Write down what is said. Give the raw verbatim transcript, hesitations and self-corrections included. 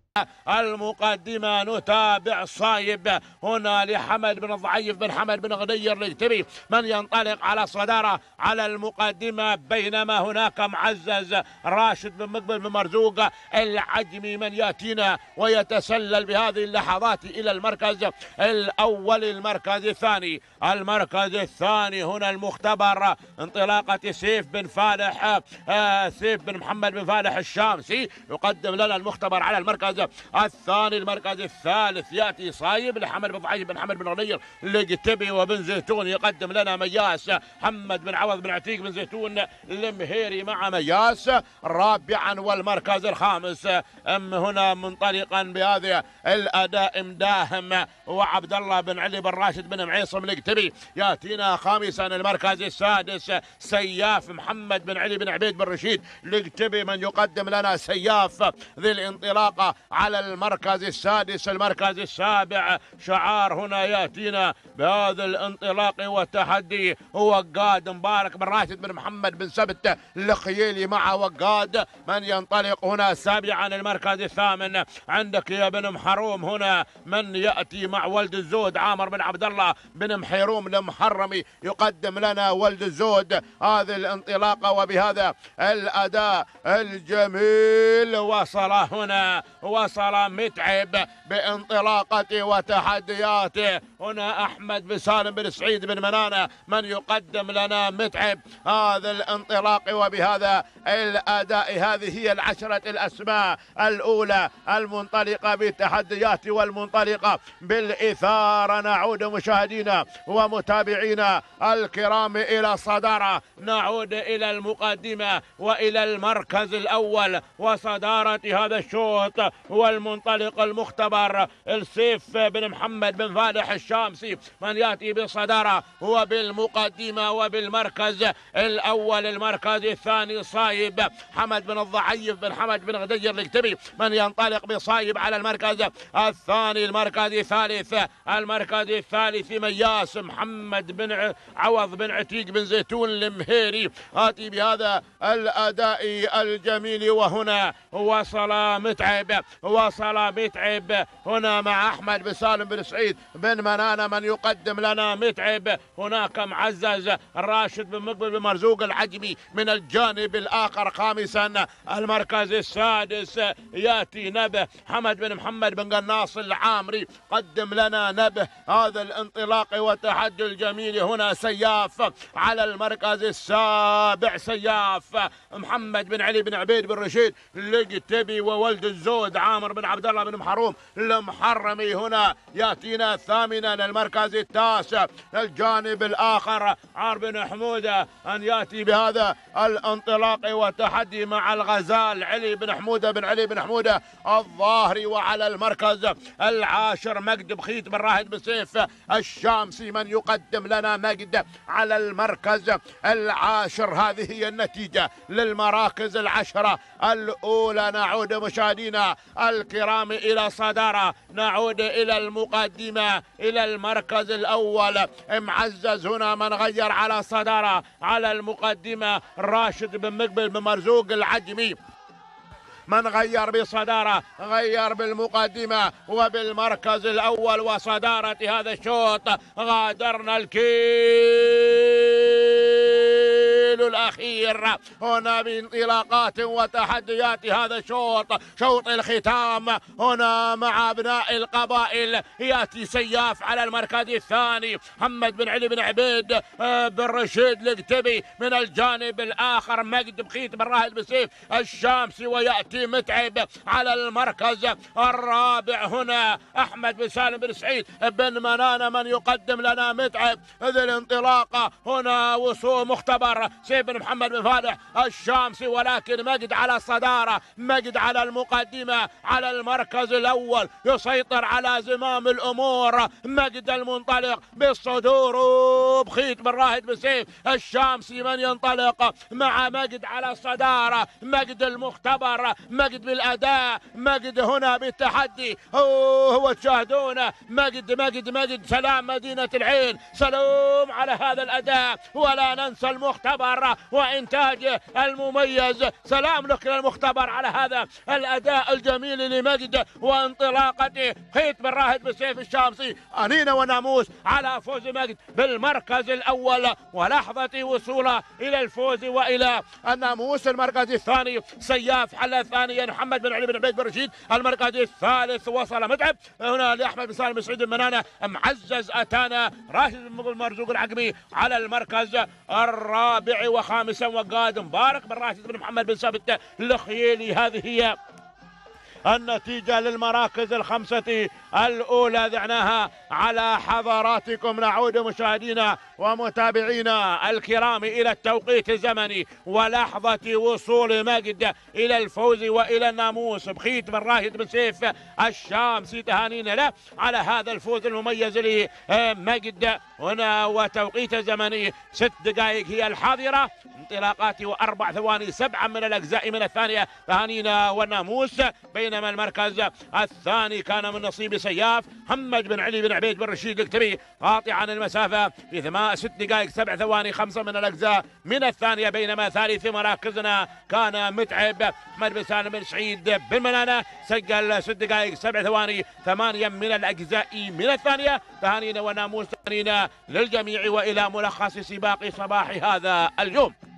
المقدمة نتابع صايب هنا لحمد بن الضعيف بن حمد بن غدير الكتبي من ينطلق على الصدارة على المقدمة، بينما هناك معزز راشد بن مقبل بن مرزوق العجمي من يأتينا ويتسلل بهذه اللحظات إلى المركز الأول. المركز الثاني المركز الثاني هنا المختبر انطلاقة سيف بن فالح آه سيف بن محمد بن فالح الشامسي يقدم لنا المختبر على المركز الثاني. المركز الثالث ياتي صايب لحمد بن ضعيف بن حمد بن غنير القتبي وبن زيتون يقدم لنا مياس محمد بن عوض بن عتيق بن زيتون المهيري مع مياس. رابعا والمركز الخامس ام هنا منطلقا بهذا الاداء مداهم وعبد الله بن علي بن راشد بن معيصم القتبي ياتينا خامسا. المركز السادس سياف محمد بن علي بن عبيد بن رشيد القتبي من يقدم لنا سياف ذي الانطلاقه على المركز السادس. المركز السابع شعار هنا ياتينا بهذا الانطلاق والتحدي وقاد مبارك بن راشد بن محمد بن سبت الخييلي مع وقاد من ينطلق هنا سابعا. المركز الثامن عندك يا بن محروم هنا من ياتي مع ولد الزود عامر بن عبد الله بن محيروم المحرمي يقدم لنا ولد الزود هذه الانطلاقه وبهذا الاداء الجميل. وصل هنا وصل متعب بانطلاقته وتحدياته هنا احمد بن سالم بن سعيد بن منانه من يقدم لنا متعب هذا الانطلاق وبهذا الاداء. هذه هي العشره الاسماء الاولى المنطلقه بالتحديات والمنطلقه بالاثاره. نعود مشاهدينا ومتابعينا الكرام الى الصداره، نعود الى المقدمه والى المركز الاول وصداره هذا الشوط والمنطلق المختبر السيف بن محمد بن فالح الشامسي من ياتي بالصداره وبالمقدمه وبالمركز الاول. المركز الثاني صايب حمد بن الضعيف بن حمد بن غدير الكتبي من ينطلق بصايب على المركز الثاني. المركز الثالث المركز الثالث مياس محمد بن عوض بن عتيق بن زيتون المهيري آتي بهذا الاداء الجميل. وهنا وصل متعب وصل متعب هنا مع احمد بن سالم بن سعيد بن منانه من يقدم لنا متعب. هناك معزز راشد بن مقبل بن مرزوق العجمي من الجانب الاخر خامسا. المركز السادس ياتي نبه حمد بن محمد بن قناص العامري قدم لنا نبه هذا الانطلاق والتحدي الجميل. هنا سياف على المركز السابع سياف محمد بن علي بن عبيد بن رشيد القتبي وولد الزود عامر بن عبد الله بن محروم المحرمي. هنا ياتينا ثامنا. المركز التاسع الجانب الاخر عار بن حموده ان ياتي بهذا الانطلاق والتحدي مع الغزال علي بن حموده بن علي بن حموده الظاهري. وعلى المركز العاشر مجد بخيت بن راهد بن سيف الشامسي من يقدم لنا مجد على المركز العاشر. هذه هي النتيجه للمراكز العشره الاولى. نعود مشاهدينا الكرام الى صداره، نعود الى المقدمه الى المركز الاول. معزز هنا من غير على صداره على المقدمه راشد بن مقبل بن مرزوق العجمي من غير بصدارة غير بالمقدمة وبالمركز الأول وصدارة هذا الشوط. غادرنا الكيلو الأخير هنا بانطلاقات وتحديات هذا الشوط شوط الختام. هنا مع أبناء القبائل يأتي سياف على المركز الثاني محمد بن علي بن عبيد بن رشيد القتبي من الجانب الآخر مجد بخيت بن راهد بن سيف الشامسي. ويأتي متعب على المركز الرابع. هنا احمد بن سالم بن سعيد بن منانه من يقدم لنا متعب ذي الانطلاقه. هنا وصول مختبر سيف بن محمد بن فالح الشامسي ولكن مجد على الصداره مجد على المقدمه على المركز الاول يسيطر على زمام الامور. مجد المنطلق بالصدور بخيت بن راهد بن سيف الشامسي من ينطلق مع مجد على الصداره. مجد المختبر مجد بالاداء مجد هنا بالتحدي. هو تشاهدون مجد مجد مجد سلام مدينه العين سلام على هذا الاداء. ولا ننسى المختبر المستمرة وإنتاجه المميز. سلام لك يا المختبر على هذا الأداء الجميل لمجد وانطلاقته. خيط بن راهد بالسيف الشامسي، أنينة وناموس على فوز مجد بالمركز الأول، ولحظة وصوله إلى الفوز وإلى الناموس. المركز الثاني سياف حل ثانيا محمد بن علي بن عبيد بن رشيد. المركز الثالث وصل متعب هنا لأحمد بن سالم بن سعيد المنانة. معزز أتانا راشد بن مرزوق العقمي على المركز الرابع وخامسا وقاد مبارك بن راشد بن محمد بن ثابت الخيلي. هذه هي النتيجة للمراكز الخمسة الأولى ذعناها على حضراتكم. نعود مشاهدينا ومتابعينا الكرام إلى التوقيت الزمني ولحظة وصول مجد إلى الفوز وإلى الناموس بخيت بن راهد بن سيف الشامسي. تهانينا له على هذا الفوز المميز لمجد هنا. وتوقيت زمني ست دقائق هي الحاضرة، انطلاقات وأربع ثواني سبعة من الأجزاء من الثانية. تهانينا والناموس. بينما المركز الثاني كان من نصيب سياف محمد بن علي بن عبيد بن رشيد الكتبي قاطعا المسافة في ثمان ست دقائق سبع ثواني خمسة من الأجزاء من الثانية. بينما ثالث مراكزنا كان متعب أحمد بن سالم بن سعيد بن منانة سجل ست دقائق سبع ثواني ثمانية من الأجزاء من الثانية. تهانينا وناموس تهانينا للجميع وإلى ملخص سباق صباح هذا اليوم.